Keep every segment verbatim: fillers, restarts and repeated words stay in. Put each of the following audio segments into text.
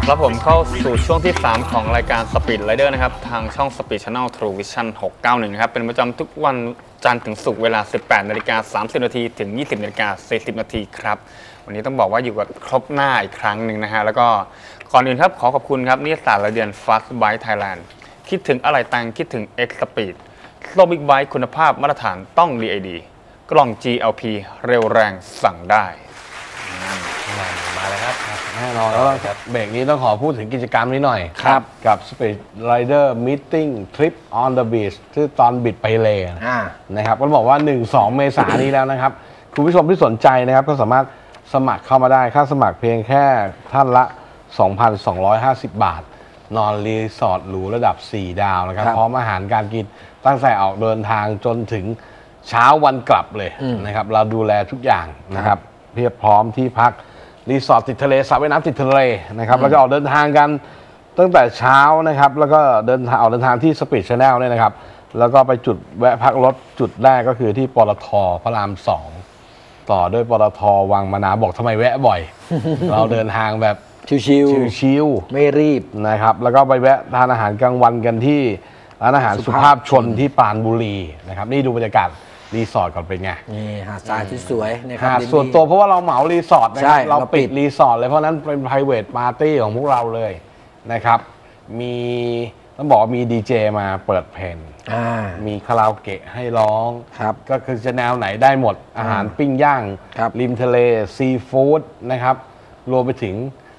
ครับผมเข้าสู่ช่วงที่สามของรายการ Speed Rider นะครับทางช่อง Speed Channel True Vision หกเก้าหนึ่งนะครับเป็นประจำทุกวันจันทร์ถึงศุกร์เวลา สิบแปดนาฬิกาสามสิบนาทีถึง ยี่สิบนาฬิกาสี่สิบนาทีครับวันนี้ต้องบอกว่าอยู่กับครบหน้าอีกครั้งหนึ่งนะฮะแล้วก็ก่อนอื่นครับขอขอบคุณครับนิสสันรายเดือน Fast Bike Thailand คิดถึงอะไรตังคิดถึง X Speed โลบิ๊กไบค์คุณภาพมาตรฐานต้อง ดี ไอ ดี กล่อง จี แอล พี เร็วแรงสั่งได้มาเลยครับแน่นอนแล้วเบรกนี้ต้องขอพูดถึงกิจกรรมนี้หน่อยครับกับ Speed Rider Meeting Trip on the Beach ที่ตอนบิดไปเลยนะครับก็บอกว่า หนึ่งถึงสอง เมษายนนี้แล้วนะครับคุณผู้ชมที่สนใจนะครับก็สามารถสมัครเข้ามาได้ค่าสมัครเพียงแค่ท่านละ สองพันสองร้อยห้าสิบ บาทนอนรีสอร์ทหรูระดับสี่ดาวนะครับพร้อมอาหารการกินตั้งแต่ออกเดินทางจนถึงเช้าวันกลับเลยนะครับเราดูแลทุกอย่างนะครับเพียบพร้อมที่พักรีสอร์ทติดทะเลสระว่ายน้ำติดทะเลนะครับเราจะออกเดินทางกันตั้งแต่เช้านะครับแล้วก็เดินทางออกเดินทางที่ Speed Channel เนี่ยนะครับแล้วก็ไปจุดแวะพักรถจุดแรกก็คือที่ปตท.พระรามสองต่อด้วยปตท.วังมะนาวบอกทำไมแวะบ่อย เราเดินทางแบบชิวๆชิวๆไม่รีบนะครับแล้วก็ไปแวะทานอาหารกลางวันกันที่ร้านอาหารสุภาพชนที่ปราณบุรีนะครับนี่ดูบรรยากาศรีสอร์ทก่อนเป็นไงนี่หาดทรายที่สวยนะครับหาดส่วนตัวเพราะว่าเราเหมารีสอร์ทนะครับเราปิดรีสอร์ทเลยเพราะนั้นเป็น private party ของพวกเราเลยนะครับมีต้องบอกมีดีเจมาเปิดเพลงมีคาราโอเกะให้ร้องก็คือจะแนวไหนได้หมดอาหารปิ้งย่างริมทะเลซีฟู้ดนะครับรวมไปถึง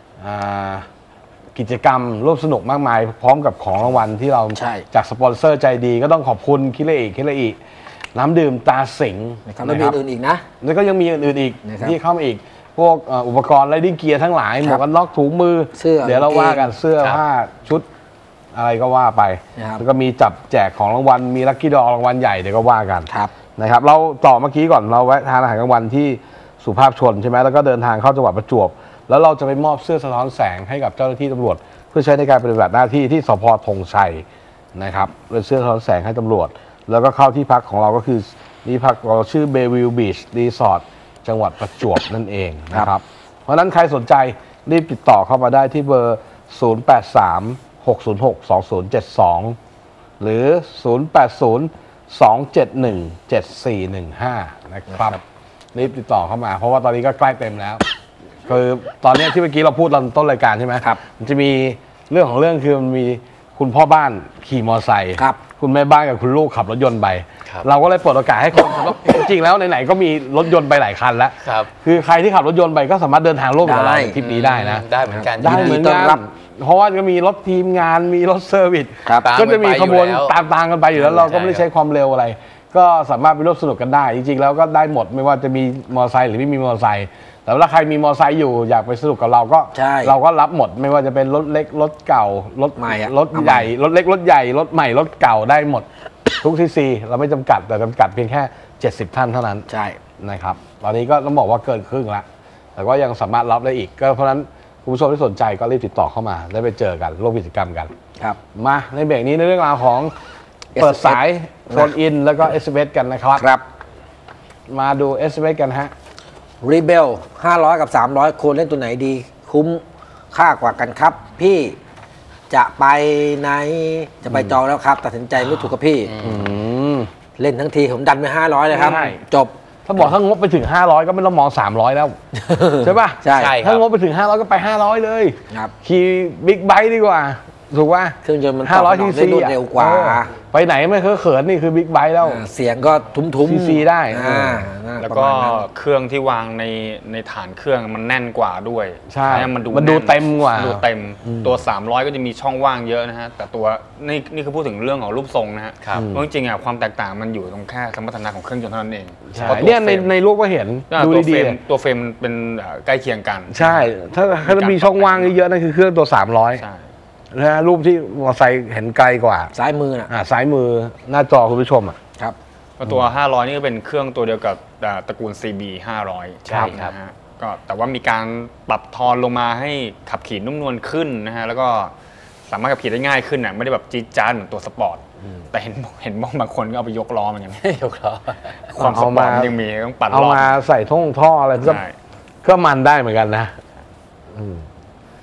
กิจกรรมร่วมสนุกมากมายพร้อมกับของรางวัลที่เราจากสปอนเซอร์ใจดีก็ต้องขอบคุณคิเลอิคิเลอิน้ำดื่มตาสิงนะครับแล้วมีอื่นอีกนะแล้วก็ยังมีอื่นๆอีกที่เข้ามาอีกพวกอุปกรณ์ไรดิ้งเกียร์ทั้งหลายหมวกกันน็อกถุงมือเดี๋ยวเราว่ากันเสื้อผ้าชุดอะไรก็ว่าไปแล้วก็มีจับแจกของรางวัลมีลัคกี้ดอรางวัลใหญ่เดี๋ยวก็ว่ากันนะครับเราต่อเมื่อกี้ก่อนเราแวะทานอาหารกลางวันที่สุภาพชนใช่ไหมแล้วก็เดินทางเข้าจังหวัดประจวบแล้วเราจะไปมอบเสื้อสะท้อนแสงให้กับเจ้าหน้าที่ตำรวจเพื่อใช้ในการปฏิบัติหน้าที่ที่สภ.ธงชัยนะครับเป็นเสื้อสะท้อนแสงให้ตำรวจแล้วก็เข้าที่พักของเราก็คือนี่พักเราชื่อเบวิลบีชรีสอร์ทจังหวัดประจวบนั่นเองนะครับเพราะฉะนั้นใครสนใจรีบติดต่อเข้ามาได้ที่เบอร์ศูนย์ แปด สาม หก ศูนย์ หก สอง ศูนย์ เจ็ด สองหรือศูนย์ แปด ศูนย์ สอง เจ็ด หนึ่ง เจ็ด สี่ หนึ่ง ห้านะครับรีบติดต่อเข้ามาเพราะว่าตอนนี้ก็ใกล้เต็มแล้วคือตอนนี้ที่เมื่อกี้เราพูดตอนต้นรายการใช่ไหมครับมันจะมีเรื่องของเรื่องคือมันมีคุณพ่อบ้านขี่มอเตอร์ไซค์คุณแม่บ้านกับคุณลูกขับรถยนต์ไปเราก็เลยเปิดโอกาสให้คนขับรถจริงๆแล้วไหนๆก็มีรถยนต์ไปหลายคันแล้วคือใครที่ขับรถยนต์ไปก็สามารถเดินทางร่วมกับเราในทริปนี้ได้นะได้เหมือนกันได้เหมือนกันเพราะว่าจะมีรถทีมงานมีรถเซอร์วิสก็จะมีขบวนตามๆกันไปอยู่แล้วเราก็ไม่ได้ใช้ความเร็วอะไรก็สามารถไปร่วมสนุกกันได้จริงๆแล้วก็ได้หมดไม่ว่าจะมีมอเตอร์ไซค์หรือไม่มีมอเตอร์ไซค์แต่ว่าใครมีมอเตอร์ไซค์อยู่อยากไปสนุกกับเราก็เราก็รับหมดไม่ว่าจะเป็นรถเล็กรถเก่ารถใหม่รถใหญ่รถเล็กรถใหญ่รถใหม่รถเก่าได้หมดทุกซีซีเราไม่จำกัดแต่จำกัดเพียงแค่เจ็ดสิบท่านเท่านั้นใช่นะครับตอนนี้ก็ต้องบอกว่าเกินครึ่งแล้วแต่ก็ยังสามารถรับได้อีกก็เพราะฉะนั้นคุณผู้ชมที่สนใจก็รีบติดต่อเข้ามาได้ไปเจอกันร่วมกิจกรรมกันครับมาในเบรกนี้ในเรื่องราวของเปิดสายโฟนอินแล้วก็ เอส เอ็ม เอส กันนะครับครับมาดู เอส เอ็ม เอส กันฮะรีเบลห้าร้อยกับสามร้อยควรเล่นตัวไหนดีคุ้มค่ากว่ากันครับพี่จะไปไหนจะไปจองแล้วครับตัดสินใจไม่ถูกกับพี่เล่นทั้งทีผมดันไปห้าร้อยเลยครับจบถ้าบอกถ้างบไปถึงห้าร้อยก็ไม่ต้องมองสามร้อยแล้วใช่ป่ะใช่ถ้างบไปถึงห้าร้อยก็ไปห้าร้อยเลยขี่บิ๊กไบค์ดีกว่าถูกป่ะเครื่องยนต์มันห้าร้อยซีซีเร็วกว่าไปไหนไม่เคยเขินนี่คือบิ๊กไบค์แล้วเสียงก็ทุ้มๆซีซีได้แล้วก็เครื่องที่วางในในฐานเครื่องมันแน่นกว่าด้วยใช่มันดูมันดูเต็มกว่าดูเต็มตัวสามร้อยก็จะมีช่องว่างเยอะนะฮะแต่ตัวนี่นี่คือพูดถึงเรื่องของรูปทรงนะฮะเพราะจริงๆอ่ะความแตกต่างมันอยู่ตรงแค่สมรรถนะของเครื่องยนต์เท่านั้นเองเนี่ยในในรูปก็เห็นดูดีๆตัวเฟรมเป็นใกล้เคียงกันใช่ถ้าถ้ามีช่องว่างเยอะๆนั่นคือเครื่องตัวสามร้อยนะรูปที่มอเตอร์ไซค์เห็นไกลกว่าซ้ายมือนะอ่าซ้ายมือหน้าจอคุณผู้ชมอ่ะครับตัวห้าร้อยนี่ก็เป็นเครื่องตัวเดียวกับตระกูล ซี บี ห้าร้อยใช่ครับก็แต่ว่ามีการปรับทอนลงมาให้ขับขี่นุ่มนวลขึ้นนะฮะแล้วก็สามารถขับขี่ได้ง่ายขึ้นอ่ะไม่ได้แบบจี๊ดจ๊าดเหมือนตัวสปอร์ตแต่เห็นเห็นบางคนก็เอาไปยกล้อเหมือนกันยกล้อความสปอร์ตยังมีต้องปั่นล้อเอามาใส่ท่งท่ออะไรก็ก็มันได้เหมือนกันนะ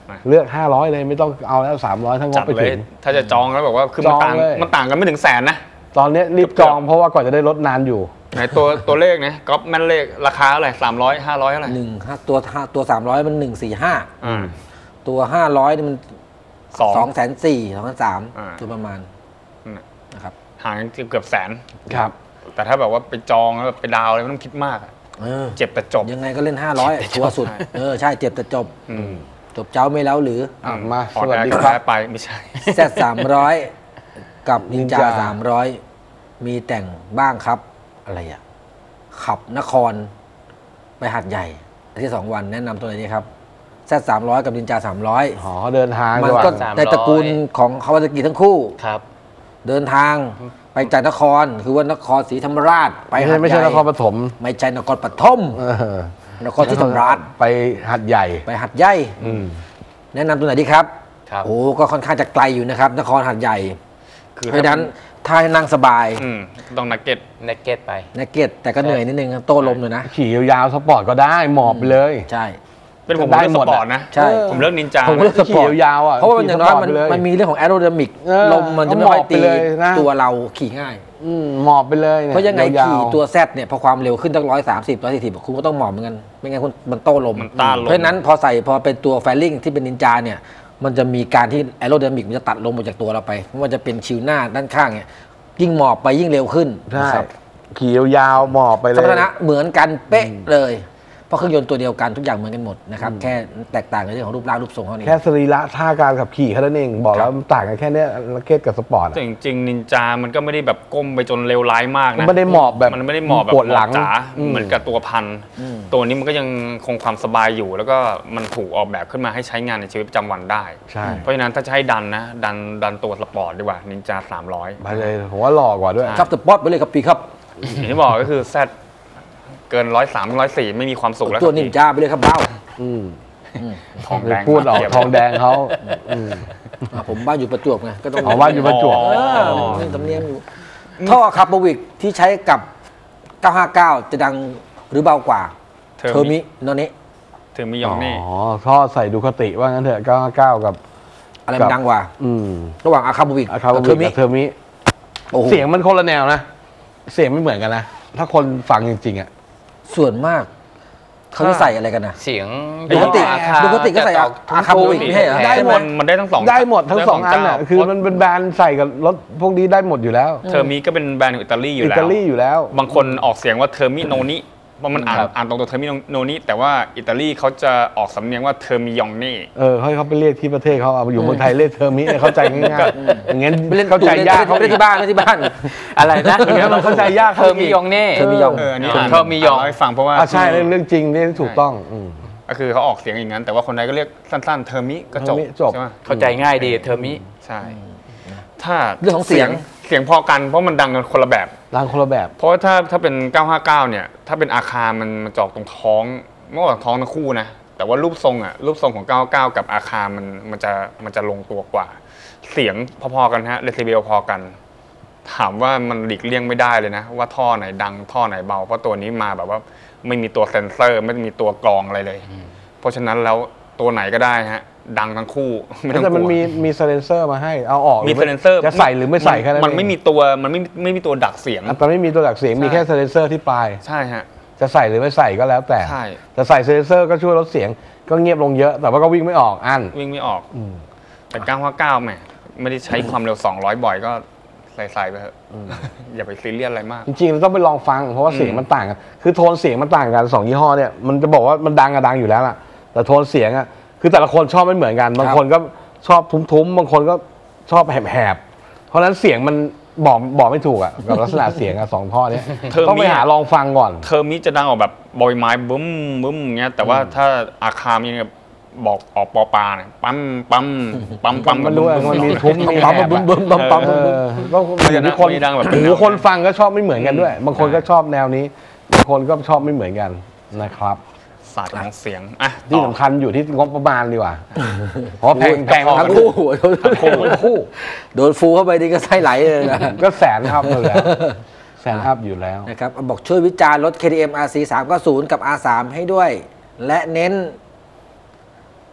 เลือกห้าร้อยเลยไม่ต้องเอาแล้วสามร้อยทั้งงบไปถึงถ้าจะจองแล้วบอกว่าคือมันต่างมันต่างกันไม่ถึงแสนนะตอนนี้รีบจองเพราะว่าก่อนจะได้ลดนานอยู่ไหนตัวตัวเลขนะก๊อปแม่นเลขราคาอะไรสามร้อยห้าร้อยอะไรหนึ่งห้าตัวตัวสามร้อยมันหนึ่งสี่ห้าตัวห้าร้อยนี่มันสองแสนสี่สองแสนสามตัวประมาณนะครับห่างเกือบแสนครับแต่ถ้าแบบว่าไปจองแล้วไปดาวอะไรไม่ต้องคิดมากเจ็บแต่จบยังไงก็เล่นห้าร้อยชัวร์สุดเออใช่เจ็บแต่จบจบเจ้าไม่แล้วหรือมาสวัสดีครับไปไม่ใช่แซดสามร้อยกับนินจาสามร้อยมีแต่งบ้างครับอะไรอ่ะขับนครไปหัดใหญ่ที่สองวันแนะนำตัวไหนดีครับแซดสามร้อยกับนินจาสามร้อยอ๋อเดินทางมันก็ในตระกูลของคาวาซากิทั้งคู่ครับเดินทางไปจากนครคือว่านครศรีธรรมราชไปหัดใหญ่ไม่ใช่นครปฐมไม่ใช่นครปฐมนครศรีธรรมราชไปหัดใหญ่ไปหัดใหญ่แนะนำตัวไหนดีครับโอ้ก็ค่อนข้างจะไกลอยู่นะครับนครหัดใหญ่เพราะฉะนั้นถ้าให้นั่งสบายต้องนักเก็ตนักเก็ตไปนักเก็ตแต่ก็เหนื่อยนิดนึงโต้ลมเลยนะขี่ยาวๆสปอร์ตก็ได้หมอบไปเลยใช่เป็นผมเลือกสปอร์ตนะใช่ผมเลือกนินจาผมเลือกสปอร์ตยาวอ่ะเพราะว่าอย่างน้อยมันมันมีเรื่องของแอโรไดนามิกลมมันจะไม่ค่อยตีตัวเราขี่ง่ายหมอบไปเลยเพราะยังไงขี่ตัวแซดเนี่ยพอความเร็วขึ้นตั้งร้อยสามสิบร้อยสี่สิบคุณก็ต้องหมอบเหมือนกันไม่งั้นคุณมันโต้ลมเพราะฉะนั้นพอใส่พอเป็นตัวแฟลลิ่งที่เป็นนินจาเนี่ยมันจะมีการที่แอโรไดนามิกมันจะตัดลมออกจากตัวเราไปไม่ว่าจะเป็นชิวหน้าด้านข้างเนี่ยยิ่งหมอบไปยิ่งเร็วขึ้นใช่ขี่ยาวหมอบไปเลยสมรรถนะเหมือนกันเป๊ะเลยเพราะเครื่องยนต์ตัวเดียวกันทุกอย่างเหมือนกันหมดนะครับแค่แตกต่างในเรื่องของรูปร่างรูปทรงเท่านี้แค่สรีระท่าการขับขี่แค่นั้นเองบอกแล้วต่างกันแค่นี้ลักเก็ตกับสปอร์ตจริงจริงนินจามันก็ไม่ได้แบบก้มไปจนเลวร้ายมากนะไม่ได้หมอบแบบมันไม่ได้หมอบแบบปวดหลังจ๋าเหมือนกับตัวพันตัวนี้มันก็ยังคงความสบายอยู่แล้วก็มันถูกออกแบบขึ้นมาให้ใช้งานในชีวิตประจำวันได้เพราะฉะนั้นถ้าจะให้ดันนะดันดันตัวสปอร์ตดีกว่านินจาสามร้อยไปเลยผมว่าหล่อกว่าด้วยครับสปอร์ตไปเลยครับปีครับอย่างที่บอกก็คือแซดเกินร้อยสามร้อยสี่ไม่มีความสุขแล้วตัวนินจาไปเลยครับเบ้าทองแดงพูดออกทองแดงเขาผมบ้านอยู่ประจวบไงก็ต้องบ้านอยู่ประจวบนี่ตำเนียมอยู่ท่อคาร์บวิกที่ใช้กับเก้าห้าเก้าจะดังหรือเบากว่าเทอร์มิโนเนะเทอร์มิยองเน่อ๋อท่อใส่ดูคติว่างั้นเถอะเก้าห้าเก้ากับอะไรมันดังกว่าระหว่างอาคาร์บวิกกับเทอร์มิเทอร์มิเสียงมันคนละแนวนะเสียงไม่เหมือนกันนะถ้าคนฟังจริงๆอ่ะส่วนมากเขาจะใส่อะไรกันนะเสียงดูกติดูกติก็ใส่อาคาบุไม่ใช่เหรอได้หมดมันได้ทั้งสองได้หมดทั้งสองอันอ่ะคือมันเป็นแบรนด์ใส่กับรถพวกนี้ได้หมดอยู่แล้วเทอร์มิก็เป็นแบรนด์ของอิตาลีอยู่แล้วอิตาลีอยู่แล้วบางคนออกเสียงว่าเทอร์มิโนนิเพราะมันอ่านอ่านตรงตัวเทอร์มิโนนิแต่ว่าอิตาลีเขาจะออกสำเนียงว่าเทอร์มิยองเน่เออให้เขาไปเรียกที่ประเทศเขาเอาอยู่เมืองไทยเรียกเทอร์มิเข้าใจง่ายๆอย่างงั้นเข้าใจยากเขาไม่ที่บ้านไม่ที่บ้านอะไรนะอย่างงั้นมันเข้าใจยากเทอร์มิยองเน่เทอร์มิยองเอออันนี้เทอร์มิยองให้ฟังเพราะว่าใช่เรื่องจริงนี่ถูกต้องก็คือเขาออกเสียงอย่างนั้นแต่ว่าคนไทยก็เรียกสั้นๆเทอร์มิก็จบใช่ไหมเข้าใจง่ายดีเทอร์มิใช่ถ้าเรื่องของเสียงเสียงพอกันเพราะมันดังกันคนละแบบดังคนละแบบเพราะถ้าถ้าเป็นเก้าห้าเก้าเนี่ยถ้าเป็นอาคารมันมันจอกตรงท้องเมื่อก่อนท้องทั้งคู่นะแต่ว่ารูปทรงอ่ะรูปทรงของเก้าห้าเก้ากับอาคารมันมันจะมันจะลงตัวกว่าเสียงพอๆกันฮะเดซิเบลพอกันถามว่ามันหลีกเลี่ยงไม่ได้เลยนะว่าท่อไหนดังท่อไหนเบาเพราะตัวนี้มาแบบว่าไม่มีตัวเซ็นเซอร์ไม่มีตัวกรองอะไรเลยเพราะฉะนั้นแล้วตัวไหนก็ได้ฮะดังทั้งคู่ไม่ต้องกลัวแต่มันมีมีไซเลนเซอร์มาให้เอาออกมีไซเลนเซอร์จะใส่หรือไม่ใส่แค่นั้นมันไม่มีตัวมันไม่ไม่มีตัวดักเสียงมันไม่มีตัวดักเสียงมีแค่ไซเลนเซอร์ที่ปลายใช่ฮะจะใส่หรือไม่ใส่ก็แล้วแต่จะใส่ไซเลนเซอร์ก็ช่วยลดเสียงก็เงียบลงเยอะแต่ว่าก็วิ่งไม่ออกอันวิ่งไม่ออกแต่เก้าห้าเก้าแหมไม่ได้ใช้ความเร็วสองร้อยบ่อยก็ใส่ๆไปเถอะอย่าไปซีเรียสอะไรมากจริงๆเราต้องไปลองฟังเพราะว่าเสียงมันต่างกันคือโทนเสียงมันต่างกันสองยี่ห้อเนี่ยมันจะบอกว่ามันดังอะดังอยู่แล้วล่ะแต่โทนเสียงอะคือแต่ละคนชอบไม่เหมือนกันบางคนก็ชอบทุ้มๆบางคนก็ชอบแหบๆเพราะฉะนั้นเสียงมันบอกบอกไม่ถูกอ่ะกับลักษณะเสียงอะสองท่อนี้ต้องไปหาลองฟังก่อนเทอร์มิจะดังออกแบบบอยไม้บึ้มบึ้มเงี้ยแต่ว่าถ้าอาคามยังบอกออกปอปาเนี่ยปั๊มปั๊มปั๊มปั๊มมันด้วยมันมีทุ้มมีปั๊มบึ้มบึ้มปั๊มปั๊มก็มีคนดังแบบหูคนฟังก็ชอบไม่เหมือนกันด้วยบางคนก็ชอบแนวนี้บางคนก็ชอบไม่เหมือนกันนะครับศาสตร์ของเสียงอ่ะที่สำคัญอยู่ที่งบประมาณดีกว่าเพราะแพงแพงทั้งคู่ทั้งคู่โดนฟูเข้าไปนี่ก็ไส้ไหลเลยนะก็แสนครับเลยแสนอัพอยู่แล้วนะครับบอกช่วยวิจารณ์รถ เค ที เอ็ม อาร์ ซี สามเก้าศูนย์ กับ อาร์ สาม ให้ด้วยและเน้น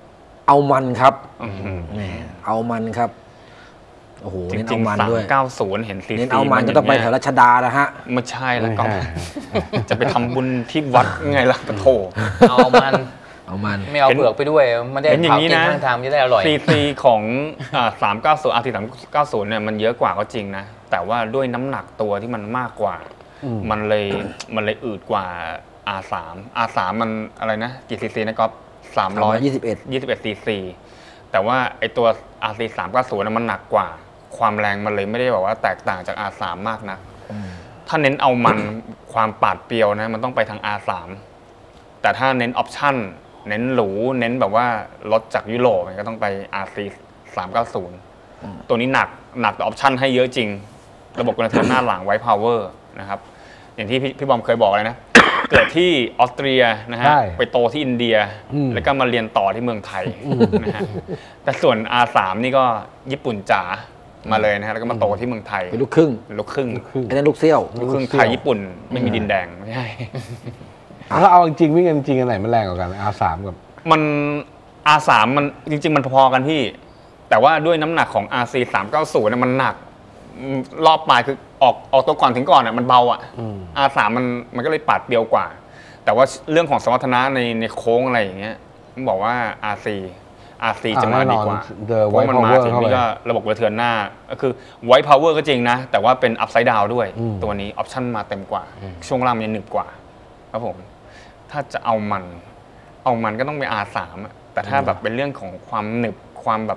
เอามันครับอื้อหือแหมเอามันครับโอ้โหจเน้นริเอางมันๆสามด้วยเก้าศูนย์เห็นซีเน้นซีเอามันก็ต้องไปแถวรัชดาแล้วฮะไม่ใช่แล้วก็ไม่ใช่จะไปทำบุญที่วัดไงล่ะปะโถเอามันเอามันไม่เอาเปลือกไปด้วยไม่ได้เห็นอย่าเผางนี้กินนะข้างทางจะได้อร่อยซีซีของอ่าสามเก้าศูนย์อาร์ทีสามเก้าศูนย์เนี่ยมันเยอะกว่าก็จริงนะ แต่ว่าด้วยน้ำหนักตัวที่มันมากกว่าอืมมันเลยมันเลยอืดกว่า อาร์ สาม อาร์ สาม มันอะไรนะกี่ซีซีนะก๊อฟสามร้อยยี่สิบเอ็ดยี่สิบเอ็ดซีซีแต่ว่าไอตัว อาร์ ซี สามเก้าศูนย์มันหนักกว่า ความแรงมันเลยไม่ได้แบบว่าแตกต่างจาก อาร์ สาม มากนะถ้าเน้นเอามันความปาดเปรียวนะมันต้องไปทาง อาร์ สาม แต่ถ้าเน้นออปชั่นเน้นหรูเน้นแบบว่ารถจากยุโรปก็ต้องไป อาร์ ซี สามเก้าศูนย์ ตัวนี้หนักหนักแต่ออปชั่นให้เยอะจริง ระบบกระเทือนหน้าหลังไว้พาวเวอร์นะครับอย่างที่พี่พี่บอมเคยบอกเลยนะ เกิดที่ออสเตรียนะฮะใช่ไปโตที่อินเดียอืมแล้วก็มาเรียนต่อที่เมืองไทยนะฮะแต่ส่วน อาร์ สาม นี่ก็ญี่ปุ่นจ๋ามาเลยนะฮะแล้วก็มาโตที่เมืองไทยเป็นลูกครึ่งลูกครึ่งครึ่งไอ้นั่นลูกเซี่ยวลูกครึ่งไทยญี่ปุ่นไม่มีดินแดงไม่ใช่ถ้าเอาจริงๆวิ่งกันจริงอันไหนมันแรงกว่ากัน อาร์ สาม กับมัน อาร์ สาม มันจริง ๆ มันพอๆกันพี่ แต่ว่าด้วยน้ำหนักของ อาร์ ซี สามเก้าศูนย์เนี่ยมันหนักอืมรอบปลายคือออกออกตัวก่อนถึงก่อนอ่ะมันเบาอ่ะอืมอาร์ สาม มันมันก็เลยปาดเปรียวกว่า แต่ว่าเรื่องของสมรรถนะในในโค้งอะไรอย่างเงี้ยต้องบอกว่า อาร์ ซี อาร์ ซี จะมาดีกว่าเดอะเพไวราะท์มันพาวมาเวอร์ถึงเข้าไปนี่ก็ระบบกระเทือนหน้าก็คือไวท์พาวเวอร์ก็จริงนะ แต่ว่าเป็นอัพไซด์ดาวด้วยอืมตัวนี้ออปชั่นมาเต็มกว่า ช่วงล่างมันยังหนึบกว่า ครับผม ถ้าจะเอามัน เอามันก็ต้องไป อาร์ สาม อะแต่ถ้าแบบเป็นเรื่องของความหนึบความแบบ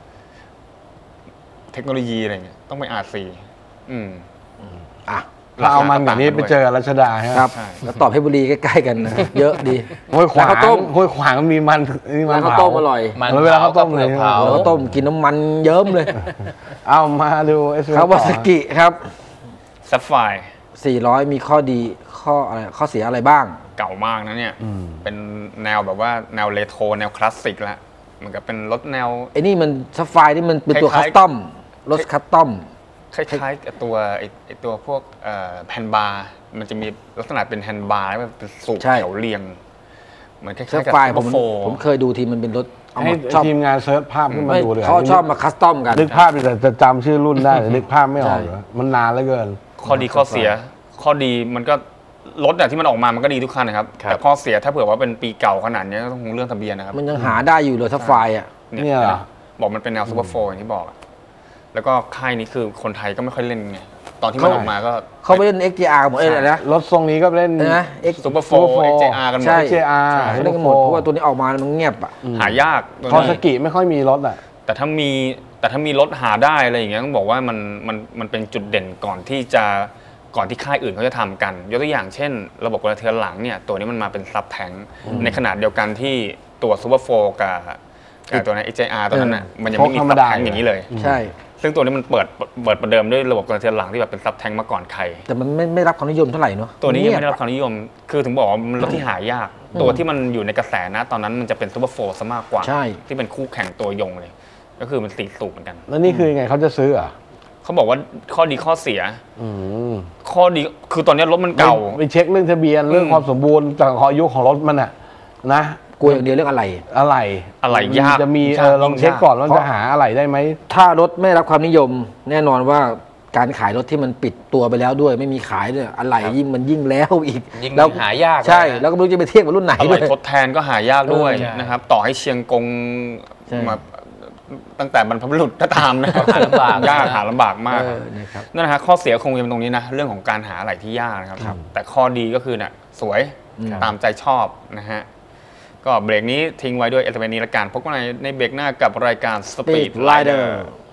เทคโนโลยีอะไรเงี้ยต้องไป อาร์ ซี อืมอ่ะถ้าเอามันอย่างนี้ไปเจอรัชดาใช่ไหมครับใช่แล้วตอบเพชรบุรีใกล้ๆกันนะ เยอะดีห้วยขวางร้านข้าวต้มห้วยขวางมันมีมันมีมันร้านข้าวเผาต้มอร่อยมันเวลาเขาต้มเปลือกเลยเผาแล้วก็ต้มกินน้ำมันเยิ้มเลยเอามาดูเอสคาวาซากิครับซัฟไฟสี่ร้อย มีข้อดีข้ออะไรข้อเสียอะไรบ้างเก่ามากนะเนี่ย เป็นแนวแบบว่าแนวเรโทรแนวคลาสสิกแล้วเหมือนกับเป็นรถแนวไอ้นี่มันซัฟไฟนี่มันเป็นตัวคคัล้าสยๆตอมรถคัสตอมคล้ายๆกับตัวไอ้ไอ้ตัวพวกเอ่อแผ่นบาร์มันจะมีลักษณะเป็นแฮนด์บาร์แล้วมันเป็นสูบใช่แถวเรียง เหมือนคล้าซัฟยๆกับไฟซูผเปอมร์โฟผมเคยดูทีมันเป็นรถเอาให้มาชอบทีมงานเซิร์ชภาพขึ้นมาไม่ดูเลยเขาชอบมาคัสตอมกันนึกภาพแต่จะจำชื่อรุ่นได้แต่นึกภาพไม่ออกเหรอมันนานเหลือเกินข้อดีข้อเสีย ข้อดีมันก็รถอะที่มันออกมามันก็ดีทุกคันนะครับ แต่ข้อเสียถ้าเผื่อว่าเป็นปีเก่าขนาดนี้ก็ต้องคงเรื่องทะเบียนนะครับมันยังหาได้อยู่เลยซัฟไฟอ่ะเนี่ยเหรอบอกมันเป็นแนวซูเปอร์โฟร์อย่างที่บอกอะแล้วก็ค่ายนี้คือคนไทยก็ไม่ค่อยเล่นไงตอนที่มันออกมาก็เขาไปเล่น เอ็กซ์ จี อาร์ หมดเลยนะรถทรงนี้ก็เล่นนะ X ซูเปอร์โฟร์ เอ็กซ์ เจ อาร์ กันหมดใช่เจอาร์เขาเล่นกันหมดเพราะว่าตัวนี้ออกมามันเงียบอ่ะหายากตัวคอนี้สกิไม่ค่อยมีรถอ่ะแต่ถ้ามีแต่ถ้ามีรถหาได้อะไรอย่างเงี้ยต้องบอกว่ามันมันมันเป็นจุดเด่นก่อนที่จะก่อนที่ค่ายอื่นเขาจะทำกันยกตัวอย่างเช่น ระบบกระเทือนหลังเนี่ยตัวนี้มันมาเป็นซับแทงในขนาดเดียวกันที่ตัวซูเปอร์โฟร์กับกับตัวนั้น เอ็กซ์ เจ อาร์ ตัวนั้นน่ะมันยังไม่มีธรรมซับดาแทงอย่างนี้เลยใช่ซึ่งตัวนี้มันเปิดเปิดประเดิมด้วยระบบกระเทือนหลังที่แบบเป็นซับแทงมาก่อนใครแต่มันไม่ไม่รับความนิยมเท่าไหร่เนาะตัวนี้ยังไม่ได้เงีรับความนิยม คือถึงบอกว่ามันรถที่หายาก ตัวที่มันอยู่ในกระแสนะ ตอนนั้นมันจะเป็นซูเปอร์โฟร์ซะมากกว่าใช่ที่เป็นคู่แข่งตัวยงเลย ก็คือมันสี่สูบเหมือนกันแล้วนี่คือยังไงเขาจะซื้อเหรอ่ะเขาบอกว่าข้อดีข้อเสียอืมข้อดีคือตอนนี้รถมันเก่าไปเช็คเรื่องทะเบียนเรื่องความสมบูรณ์จากอายุของรถมันอ่ะนะกลัวอย่างเดียวเรื่องอะไรอะไรอะไรยากจะมียากเออลองยิ่งเช็คยากก่อนว่าจะหาอะไรได้ไหมถ้ารถไม่รับความนิยม แน่นอนว่าการขายรถที่มันปิดตัวไปแล้วด้วย ไม่มีขายด้วยอะไรยิ่งมันยิ่งแล้วอีกยิ่งแล้วหายากใช่นะแล้วก็ไม่รู้จะไปเทียบกับรุ่นไหนอะด้ไรวยทดแทนก็หายากด้วยใช่นะครับ ต่อให้เชียงกงใช่มาตั้งแต่บรรพบุรุษก็ตามนะครับหาลำบากยากนะหาลำบากมากเออนะครับนั่นนะฮะข้อเสียคงจะเป็นตรงนี้นะเรื่องของการหาอะไรที่ยากนะครับ แต่ข้อดีก็คือเนี่ยสวยตามใจชอบนะฮะก็เบรกนี้ทิ้งไว้ด้วยเอลเมนนี้ละกันพบกันในในเบรกหน้ากับรายการ Speed Speed Rider Rider